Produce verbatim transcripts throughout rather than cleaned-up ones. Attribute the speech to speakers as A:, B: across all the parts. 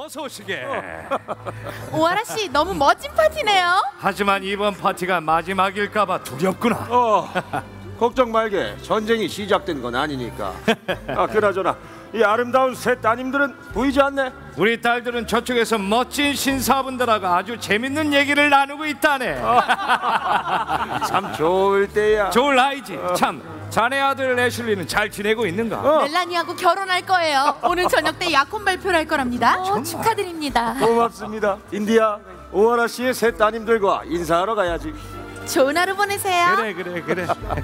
A: 어서 오시게.
B: 오하라 씨 너무 멋진 파티네요.
A: 하지만 이번 파티가 마지막일까봐 두렵구나.
C: 어, 걱정 말게. 전쟁이 시작된 건 아니니까. 아, 그나저나 이 아름다운 새 따님들은 보이지 않네.
A: 우리 딸들은 저쪽에서 멋진 신사분들하고 아주 재밌는 얘기를 나누고 있다네.
C: 참 좋을 때야.
A: 좋을 나이지. 어. 참 자네 아들 애슐리는 잘 지내고 있는가?
B: 어. 멜라니하고 결혼할 거예요. 오늘 저녁 때 약혼 발표를 할 거랍니다.
D: 어, 축하드립니다.
C: 고맙습니다. 인디야, 오하라 씨의 새 따님들과 인사하러 가야지.
B: 좋은 하루 보내세요.
A: 그래 그래 그래.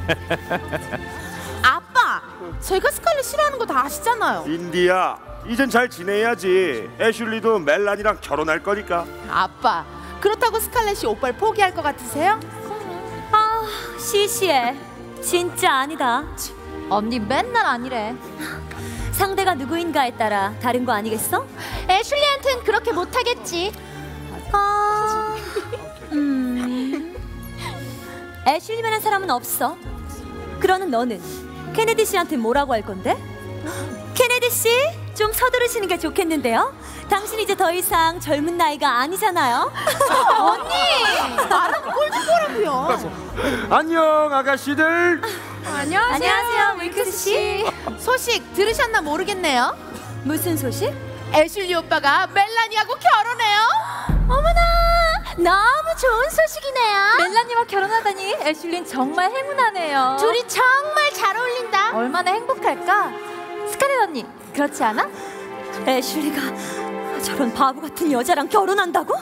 B: 아빠, 제가 스칼렛 싫어하는 거 다 아시잖아요.
C: 인디야, 이젠 잘 지내야지. 애슐리도 멜란이랑 결혼할 거니까.
B: 아빠, 그렇다고 스칼렛이 오빠를 포기할 것 같으세요?
D: 아, 시시해. 진짜 아니다. 언니 맨날 아니래. 상대가 누구인가에 따라 다른 거 아니겠어?
B: 애슐리한텐 그렇게 못하겠지.
D: 아, 음, 애슐리만한 사람은 없어. 그러는 너는 케네디 씨한테 뭐라고 할 건데? 케네디 씨, 좀 서두르시는 게 좋겠는데요? 당신 이제 더 이상 젊은 나이가 아니잖아요.
B: 언니, 나랑 꼴좀 보라고요.
C: 안녕 아가씨들.
B: 안녕하세요.
D: 안녕하세요, 밀크스 씨.
B: 소식 들으셨나 모르겠네요.
D: 무슨 소식?
B: 애슐리 오빠가 멜라니하고 결혼해요.
D: 어머나, 너무 좋은 소식이네요. 멜라니와 결혼하다니 애슐리는 정말 행운하네요.
B: 둘이 정말 잘 어울린다.
D: 얼마나 행복할까? 스카렛 언니, 그렇지 않아? 애슐리가 저런 바보 같은 여자랑 결혼한다고?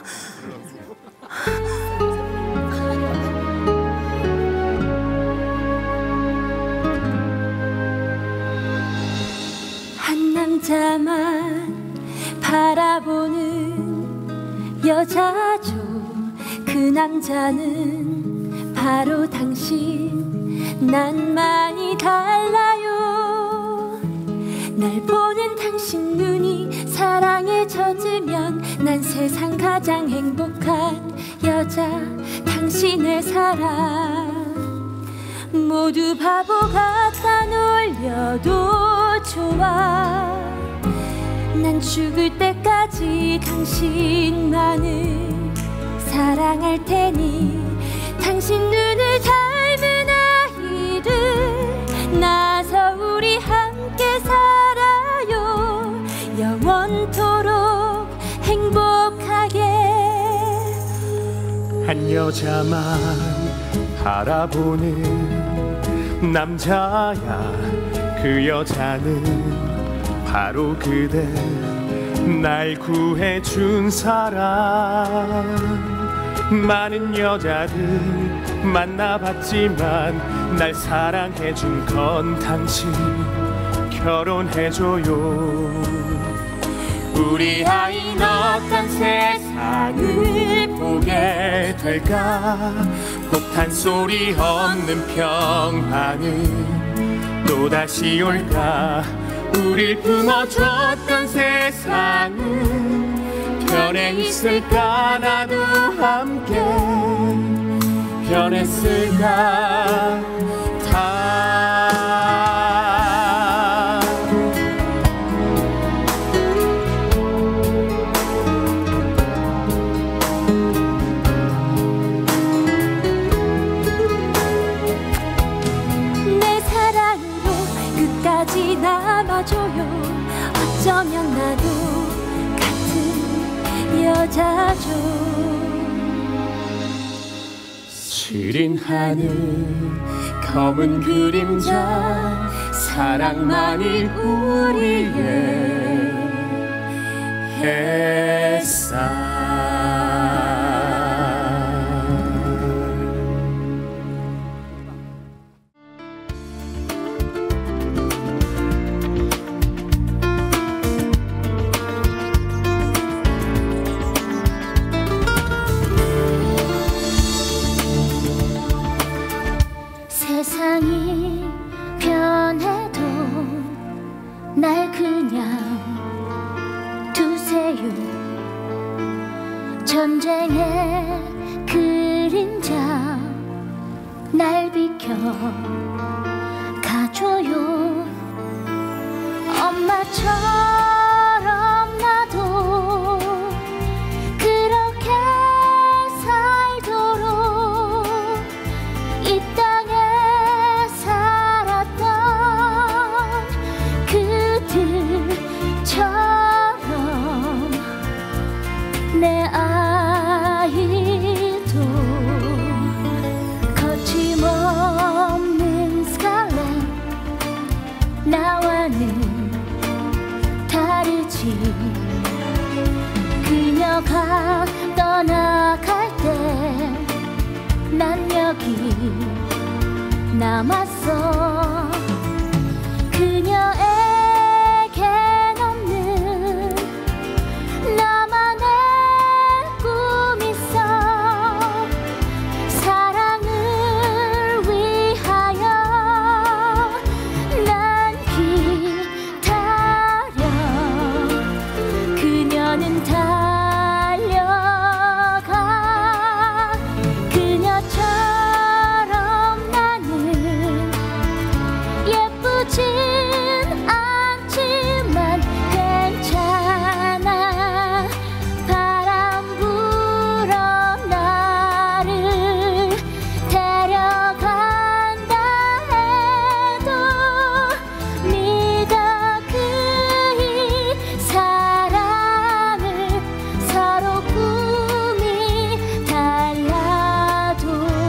D: 한 남자만 바라보는 여자죠. 그 남자는 바로 당신. 난 많이 달라요. 날 보는 당신 눈이 사랑에 젖으면 난 세상 가장 행복한 여자. 당신의 사랑 모두 바보 같아 놀려도 좋아. 난 죽을 때까지 당신만을 사랑할 테니 당신 눈을 닮은 아이를 낳아서 우리 함께 살아요. 영원토록 행복하게.
E: 한 여자만 바라보는 남자야. 그 여자는 바로 그대. 날 구해준 사람. 많은 여자들 만나봤지만 날 사랑해준 건 당신. 결혼해줘요. 우리 아이는 어떤 세상을 보게 될까. 폭탄 소리 없는 평화는 또다시 올까. 우릴 품어줬던 세상은 변해 있을까. 나도 함께 변했을까. 다
D: 내 사랑으로 끝까지 남아줘요. 어쩌면 나도 같은 여자죠.
E: 지린 하늘 검은 그림자. 사랑만이 우리의 햇살.
D: 세상이 변해도 날 그냥 두세요. 전쟁의 그림자 날 비켜 가줘요. 엄마처럼 나도 남았어. 그녀에겐 없는 나만의 꿈 있어. 사랑을 위하여 난 기다려. 그녀는 달려가. 그녀처럼 나는 예쁘진 않지만 괜찮아. 바람 불어 나를 데려간다 해도 네가 그이 사랑을 서로 꿈이 달라도.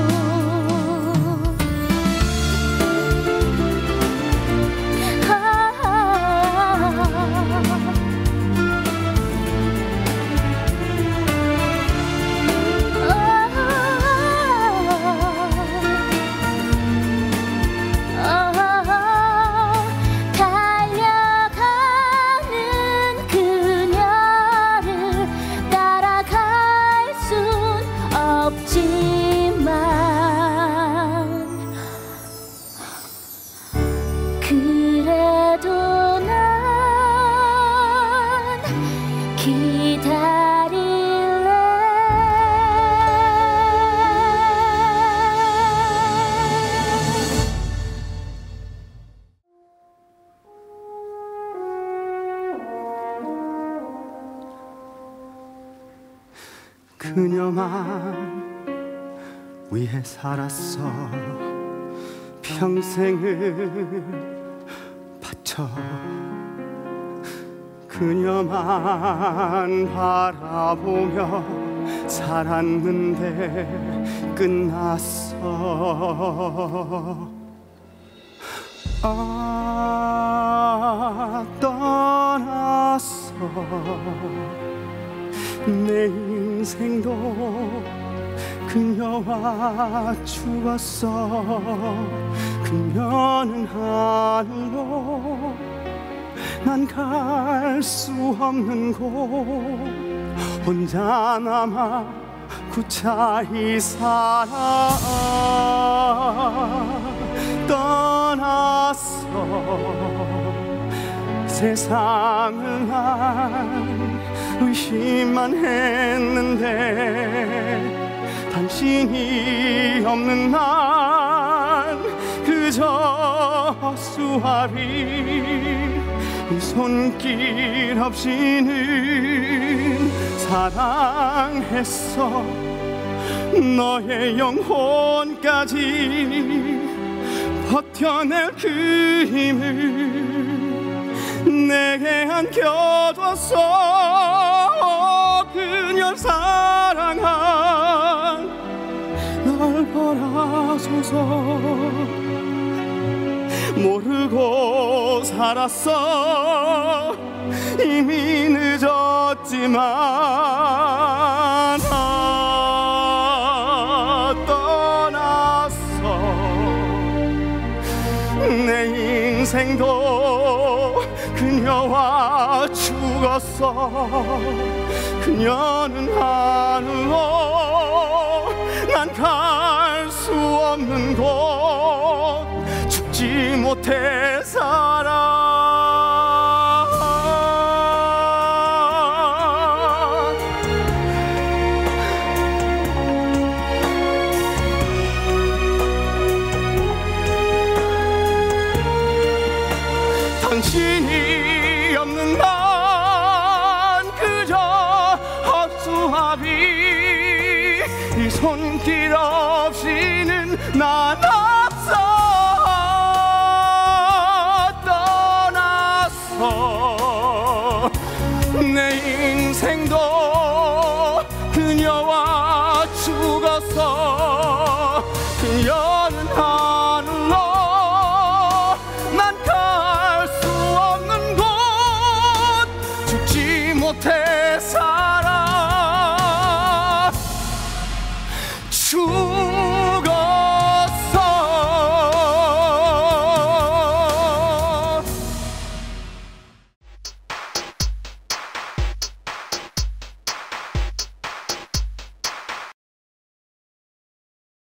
D: 달려가는 그녀를 따라갈 순 없지만 그래도 난 기다릴래.
C: 그녀만 위해 살았어. 평생을 바쳐. 그녀만 바라보며 살았는데 끝났어. 아, 떠났어. 내 인생도 그녀와 죽었어. 그녀는 하늘로 난 갈 수 없는 곳 혼자 남아 구차히 살아. 떠났어. 세상을 난 의심만 했는데 당신이 없는 난 그저 수화비. 이 손길 없이는 사랑했어. 너의 영혼까지 버텨낼 그 힘을 내게 안겨줬어. 그녀를 사랑한 날 바라소서. 모르고 살았어. 이미 늦었지만. 아, 떠났어. 내 인생도 그녀와 죽었어. 그녀는 하늘로 난 갈 수 없는 곳 죽지 못해 살아. 당신이 없는 난 그저 헛수합이. 이 손길 없이는 난 없어. 떠났어. 내 인생도 그녀와 죽었어. 그녀